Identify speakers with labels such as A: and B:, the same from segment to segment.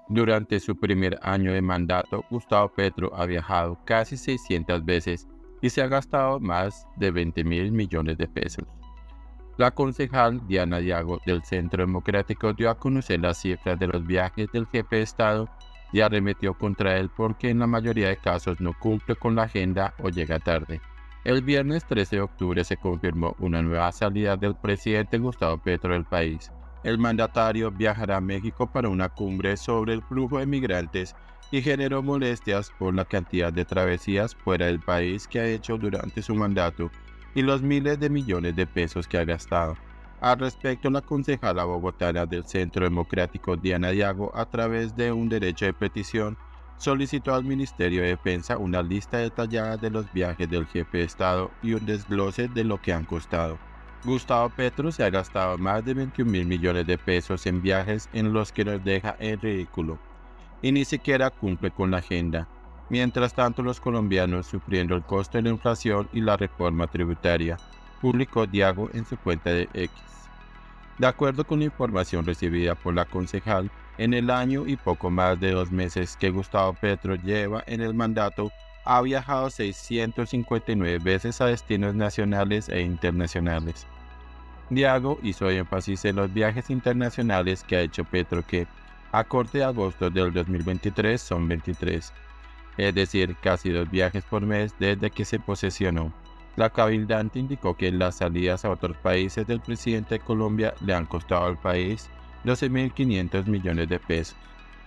A: Durante su primer año de mandato, Gustavo Petro ha viajado casi 600 veces y se ha gastado más de 20.000 millones de pesos. La concejal Diana Diago del Centro Democrático dio a conocer las cifras de los viajes del jefe de Estado y arremetió contra él porque en la mayoría de casos no cumple con la agenda o llega tarde. El viernes 13 de octubre se confirmó una nueva salida del presidente Gustavo Petro del país. El mandatario viajará a México para una cumbre sobre el flujo de migrantes y generó molestias por la cantidad de travesías fuera del país que ha hecho durante su mandato y los miles de millones de pesos que ha gastado. Al respecto, la concejala bogotana del Centro Democrático Diana Diago, a través de un derecho de petición, solicitó al Ministerio de Defensa una lista detallada de los viajes del jefe de Estado y un desglose de lo que han costado. Gustavo Petro se ha gastado más de 21.000 millones de pesos en viajes en los que nos deja en ridículo y ni siquiera cumple con la agenda. Mientras tanto, los colombianos sufriendo el costo de la inflación y la reforma tributaria, publicó Diago en su cuenta de X. De acuerdo con la información recibida por la concejal, en el año y poco más de 2 meses que Gustavo Petro lleva en el mandato, ha viajado 659 veces a destinos nacionales e internacionales. Diago hizo énfasis en los viajes internacionales que ha hecho Petro que, a corte de agosto del 2023, son 23. Es decir, casi 2 viajes por mes desde que se posesionó. La cabildante indicó que las salidas a otros países del presidente de Colombia le han costado al país 12.500 millones de pesos.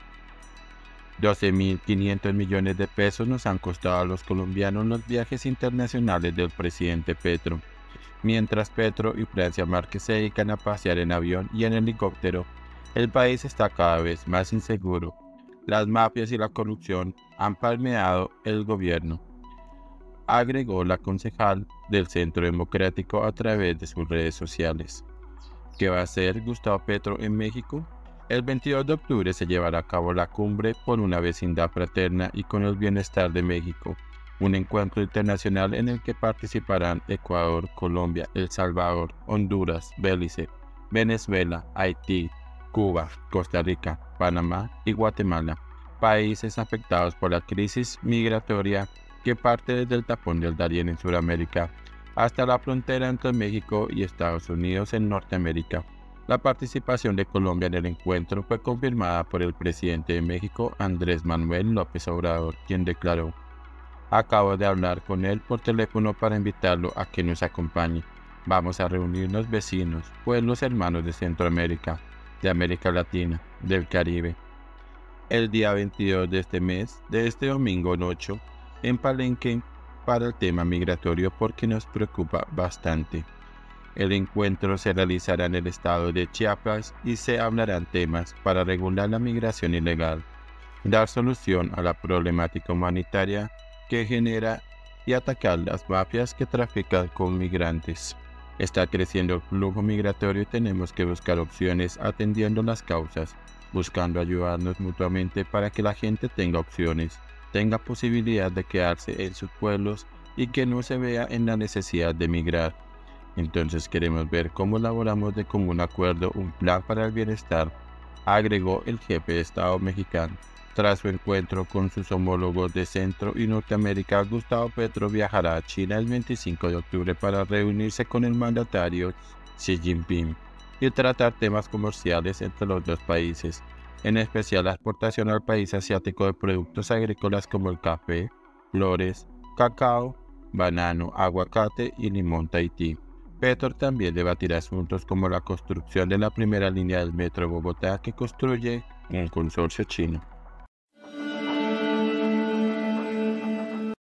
A: 12.500 millones de pesos nos han costado a los colombianos los viajes internacionales del presidente Petro. Mientras Petro y Francia Márquez se dedican a pasear en avión y en helicóptero, el país está cada vez más inseguro. Las mafias y la corrupción han palmeado el gobierno, agregó la concejal del Centro Democrático a través de sus redes sociales. ¿Qué va a hacer Gustavo Petro en México? El 22 de octubre se llevará a cabo la cumbre por una vecindad fraterna y con el bienestar de México, un encuentro internacional en el que participarán Ecuador, Colombia, El Salvador, Honduras, Belice, Venezuela, Haití, Cuba, Costa Rica, Panamá y Guatemala, países afectados por la crisis migratoria que parte desde el tapón del Darién en Sudamérica hasta la frontera entre México y Estados Unidos en Norteamérica. La participación de Colombia en el encuentro fue confirmada por el presidente de México, Andrés Manuel López Obrador, quien declaró: "Acabo de hablar con él por teléfono para invitarlo a que nos acompañe. Vamos a reunirnos vecinos, pueblos hermanos de Centroamérica, de América Latina, del Caribe. El día 22 de este mes, de este domingo 8, en Palenque, para el tema migratorio porque nos preocupa bastante. El encuentro se realizará en el estado de Chiapas y se hablarán temas para regular la migración ilegal, dar solución a la problemática humanitaria que genera y atacar las mafias que trafican con migrantes. Está creciendo el flujo migratorio y tenemos que buscar opciones atendiendo las causas, buscando ayudarnos mutuamente para que la gente tenga opciones, tenga posibilidad de quedarse en sus pueblos y que no se vea en la necesidad de migrar. Entonces queremos ver cómo elaboramos de común acuerdo un plan para el bienestar", agregó el jefe de Estado mexicano. Tras su encuentro con sus homólogos de Centro y Norteamérica, Gustavo Petro viajará a China el 25 de octubre para reunirse con el mandatario Xi Jinping y tratar temas comerciales entre los dos países, en especial la exportación al país asiático de productos agrícolas como el café, flores, cacao, banano, aguacate y limón Tahití. Petro también debatirá asuntos como la construcción de la primera línea del metro de Bogotá que construye un consorcio chino.